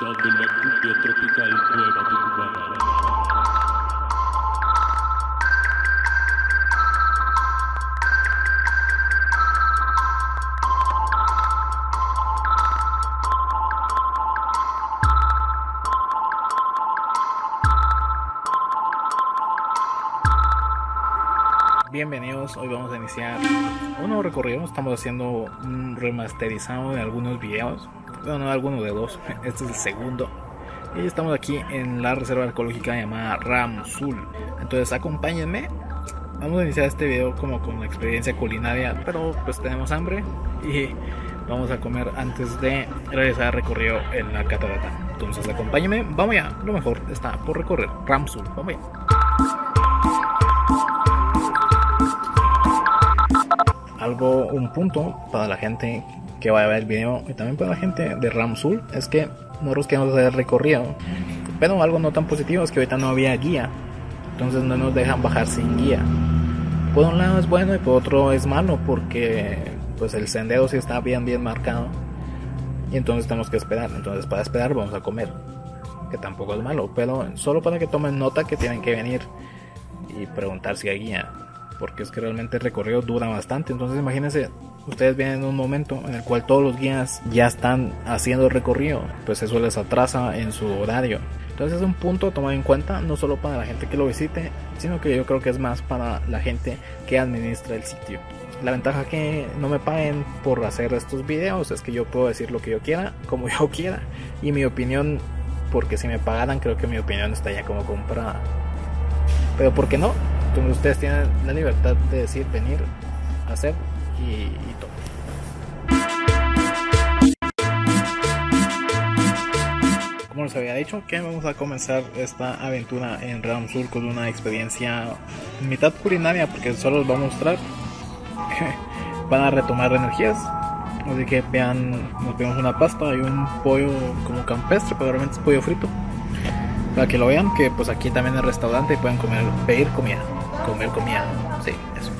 sonando la cumbia tropical nueva tucumana. Bienvenidos, hoy vamos a iniciar un nuevo recorrido. Estamos haciendo un remasterizado de algunos videos, bueno, no algunos de dos, este es el segundo. Y estamos aquí en la reserva ecológica llamada Ram Sul. Entonces acompáñenme, vamos a iniciar este video como con la experiencia culinaria, pero pues tenemos hambre y vamos a comer antes de realizar el recorrido en la catarata. Entonces acompáñenme, vamos ya, lo mejor está por recorrer, Ram Sul, vamos ya. Un punto para la gente que vaya a ver el video y también para la gente de Ram Sul es que nosotros queremos hacer el recorrido, pero algo no tan positivo es que ahorita no había guía, entonces no nos dejan bajar sin guía. Por un lado es bueno y por otro es malo, porque pues el sendero sí está bien marcado y entonces tenemos que esperar. Entonces para esperar vamos a comer, que tampoco es malo, pero solo para que tomen nota que tienen que venir y preguntar si hay guía, porque es que realmente el recorrido dura bastante. Entonces imagínense, ustedes vienen en un momento en el cual todos los guías ya están haciendo el recorrido, pues eso les atrasa en su horario. Entonces es un punto a tomar en cuenta, no solo para la gente que lo visite, sino que yo creo que es más para la gente que administra el sitio. La ventaja que no me paguen por hacer estos videos es que yo puedo decir lo que yo quiera, como yo quiera, y mi opinión, porque si me pagaran creo que mi opinión estaría como comprada, pero ¿por qué no? Entonces ustedes tienen la libertad de decir, venir, hacer y todo. Como les había dicho, que vamos a comenzar esta aventura en Ram Sul con una experiencia mitad culinaria, porque solo les voy a mostrar para retomar energías. Así que vean, nos vemos una pasta y un pollo como campestre, pero realmente es pollo frito. Para que lo vean, que pues aquí también es restaurante y pueden pedir comida. Comer comida, sí, eso.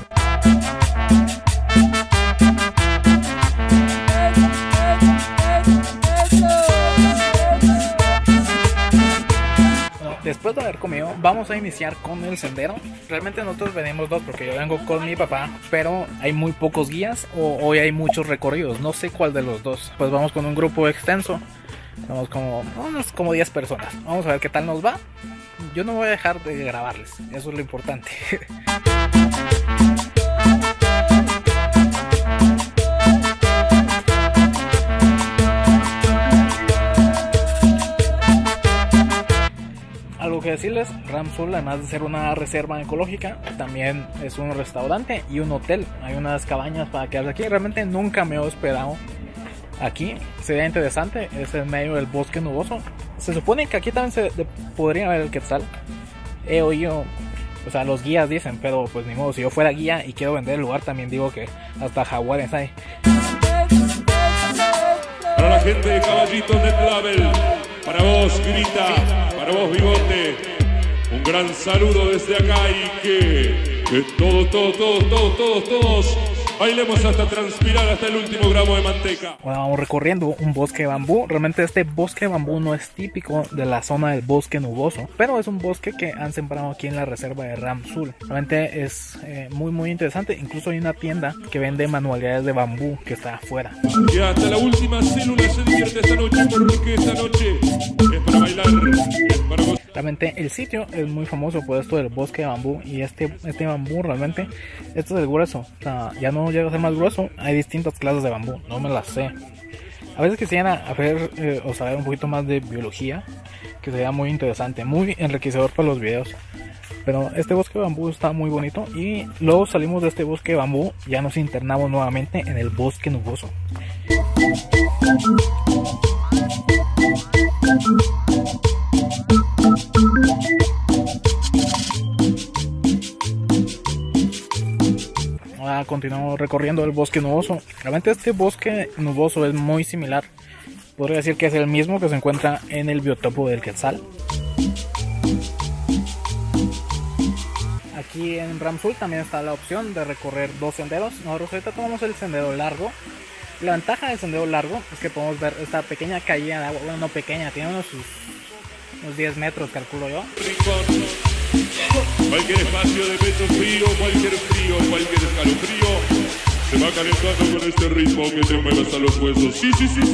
Bueno, después de haber comido, vamos a iniciar con el sendero. Realmente nosotros venimos dos, porque yo vengo con mi papá, pero hay muy pocos guías o hoy hay muchos recorridos, no sé cuál de los dos. Pues vamos con un grupo extenso. Somos como 10 personas. Vamos a ver qué tal nos va. Yo no voy a dejar de grabarles, eso es lo importante. Algo que decirles, Ram Sul, además de ser una reserva ecológica, también es un restaurante y un hotel. Hay unas cabañas para quedarse aquí. Realmente nunca me he hospedado aquí, sería interesante, es en medio del bosque nuboso. Se supone que aquí también se podría ver el quetzal. He oído, o sea, los guías dicen, pero pues ni modo, si yo fuera guía y quiero vender el lugar, también digo que hasta jaguares hay. Para la gente de Caballitos de Clavel, para vos Grita, para vos Bigote, un gran saludo desde acá y que todos bailemos hasta transpirar hasta el último gramo de manteca. Bueno, vamos recorriendo un bosque de bambú. Realmente este bosque de bambú no es típico de la zona del bosque nuboso, pero es un bosque que han sembrado aquí en la reserva de Ram Sul. Realmente es muy interesante. Incluso hay una tienda que vende manualidades de bambú que está afuera. Y hasta la última célula se divierte esta noche, porque esta noche es para bailar, es para vos. Realmente el sitio es muy famoso por esto del bosque de bambú, y este bambú realmente, este es el grueso, o sea, ya no llega a ser más grueso. Hay distintas clases de bambú, no me las sé. A veces quisiera ver o saber un poquito más de biología, que sería muy interesante, muy enriquecedor para los videos. Pero este bosque de bambú está muy bonito, y luego salimos de este bosque de bambú, ya nos internamos nuevamente en el bosque nuboso. Ahora continuamos recorriendo el bosque nuboso. Realmente este bosque nuboso es muy similar, podría decir que es el mismo que se encuentra en el biotopo del Quetzal. Aquí en Ram Sul también está la opción de recorrer dos senderos. Nosotros ahorita tomamos el sendero largo, La ventaja del sendero largo es que podemos ver esta pequeña caída de agua. Bueno, no pequeña, tiene unos 10 metros, calculo yo. Cualquier espacio de pecho frío, cualquier escalofrío, se va calentando con este ritmo que te mueve hasta los huesos. Sí.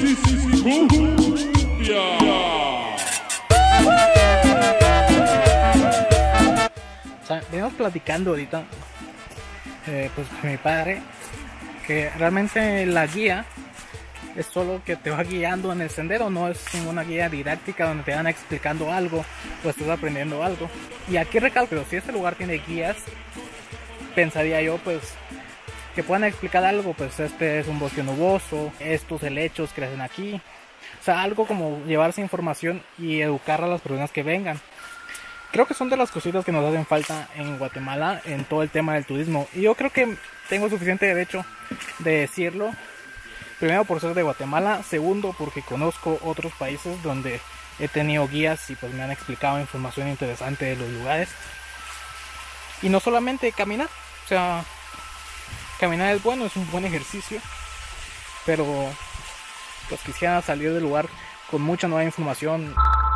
O sea, venimos platicando ahorita, pues con mi padre, que realmente la guía es solo que te va guiando en el sendero, no es ninguna guía didáctica donde te van explicando algo o estás aprendiendo algo. Y aquí recalco, si este lugar tiene guías, pensaría yo pues que puedan explicar algo, pues este es un bosque nuboso, estos helechos crecen aquí, o sea, algo como llevarse información y educar a las personas que vengan. Creo que son de las cositas que nos hacen falta en Guatemala en todo el tema del turismo, y yo creo que tengo suficiente derecho de decirlo. Primero por ser de Guatemala, segundo porque conozco otros países donde he tenido guías y pues me han explicado información interesante de los lugares. Y no solamente caminar, o sea, caminar es bueno, es un buen ejercicio, pero pues quisiera salir del lugar con mucha nueva información.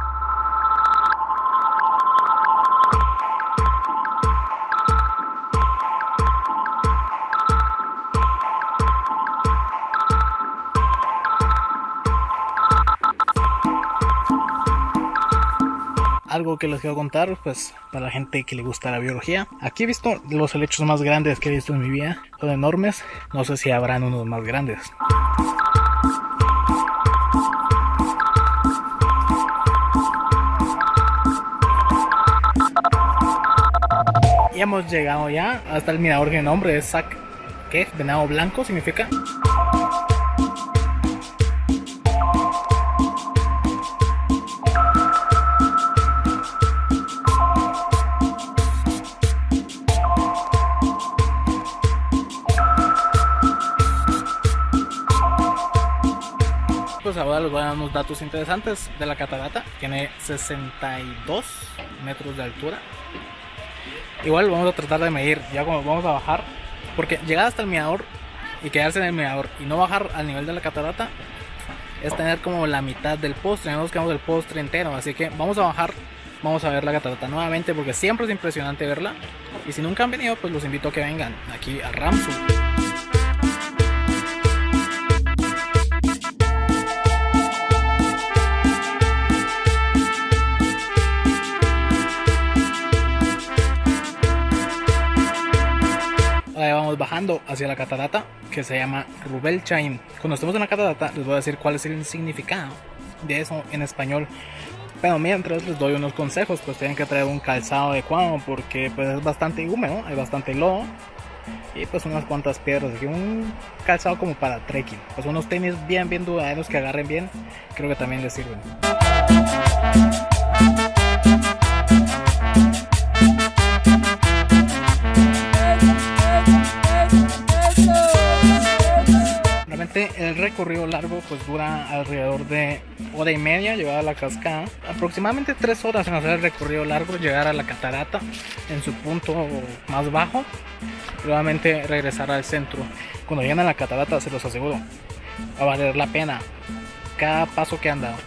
Algo que les quiero contar, pues para la gente que le gusta la biología. Aquí he visto los helechos más grandes que he visto en mi vida. Son enormes, no sé si habrán unos más grandes. Y hemos llegado ya hasta el mirador, que el nombre es Sac, ¿qué? Venado blanco significa. Pues ahora les voy a dar unos datos interesantes de la catarata. Tiene 62 metros de altura. Igual vamos a tratar de medir ya cuando vamos a bajar, porque llegar hasta el mirador y quedarse en el mirador y no bajar al nivel de la catarata es tener como la mitad del postre. No nos quedamos del postre entero, así que vamos a bajar, vamos a ver la catarata nuevamente, porque siempre es impresionante verla. Y si nunca han venido, pues los invito a que vengan aquí a Ramsul. Ahora vamos bajando hacia la catarata, que se llama Rubel Chain. Cuando estemos en la catarata les voy a decir cuál es el significado de eso en español, pero mientras les doy unos consejos. Pues tienen que traer un calzado adecuado, porque pues es bastante húmedo, hay bastante lodo y pues unas cuantas piedras. Aquí un calzado como para trekking, pues unos tenis bien duraderos que agarren bien, creo que también les sirven. El recorrido largo pues dura alrededor de hora y media llegar a la cascada, aproximadamente 3 horas en hacer el recorrido largo, llegar a la catarata en su punto más bajo, nuevamente regresar al centro. Cuando lleguen a la catarata, se los aseguro, va a valer la pena cada paso que han dado.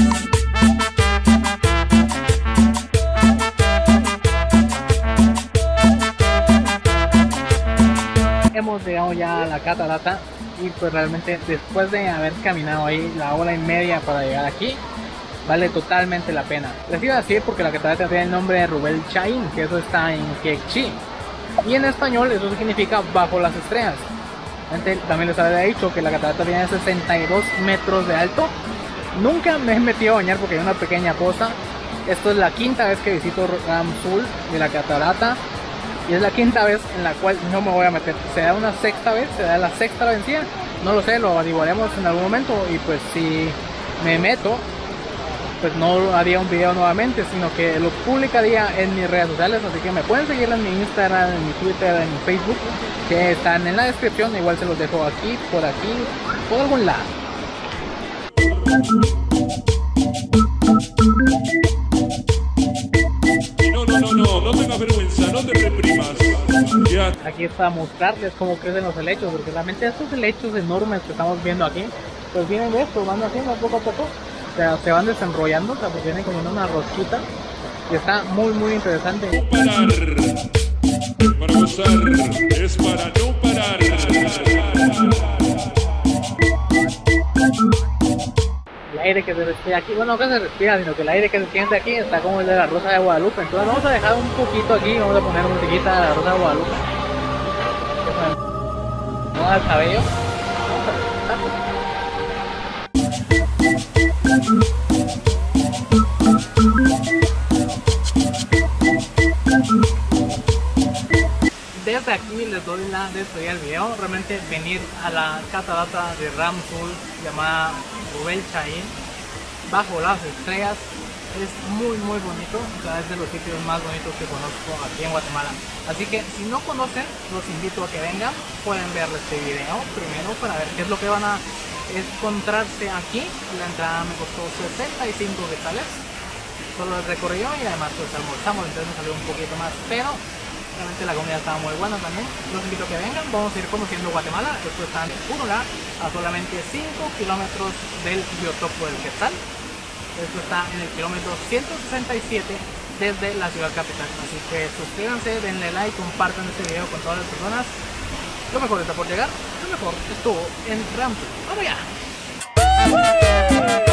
Hemos llegado ya a la catarata y pues realmente después de haber caminado ahí la hora y media para llegar aquí, vale totalmente la pena. Les iba a decir porque la catarata tiene el nombre de Rubel Chain, que eso está en quechí, y en español eso significa bajo las estrellas. También les había dicho que la catarata tiene 62 metros de alto. Nunca me he metido a bañar porque hay una pequeña poza. Esto es la quinta vez que visito Ramsul de la catarata, y es la quinta vez en la cual no me voy a meter. ¿Será una sexta vez? ¿Será la sexta vencida? No lo sé, lo averiguaremos en algún momento. Y pues si me meto, pues no haría un video nuevamente, sino que lo publicaría en mis redes sociales. Así que me pueden seguir en mi Instagram, en mi Twitter, en mi Facebook, que están en la descripción. Igual se los dejo aquí, por algún lado. No tengas vergüenza, no te reprimas. Ya Aquí es para mostrarles cómo crecen los helechos, porque realmente estos helechos enormes que estamos viendo aquí, pues vienen de esto, van haciendo poco a poco, o sea, se van desenrollando, o sea, pues vienen como en una rosquita, y está muy interesante. No parar, para gozar, es para no parar. El aire que se respira aquí, bueno, no que se respira, sino que el aire que se siente aquí está como el de la Rosa de Guadalupe. Entonces vamos a dejar un poquito aquí, vamos a poner musiquita de la Rosa de Guadalupe. No al cabello. Desde aquí les doy la despedida del video. Realmente venir a la catarata de Ramsul llamada Rubel Chaín bajo las estrellas es muy bonito, o sea, es de los sitios más bonitos que conozco aquí en Guatemala. Así que si no conocen, los invito a que vengan, pueden ver este video primero para ver qué es lo que van a encontrarse aquí. La entrada me costó 65 quetzales, solo el recorrido y además pues almorzamos, entonces me salió un poquito más, pero realmente la comida estaba muy buena también. Los invito a que vengan, vamos a ir conociendo Guatemala. Esto está en Purula, a solamente 5 kilómetros del biotopo del Quetzal. Esto está en el kilómetro 167 desde la ciudad capital. Así que suscríbanse, denle like, compartan este video con todas las personas. Lo mejor está por llegar, lo mejor estuvo en Ramsul. ¡Vamos ya!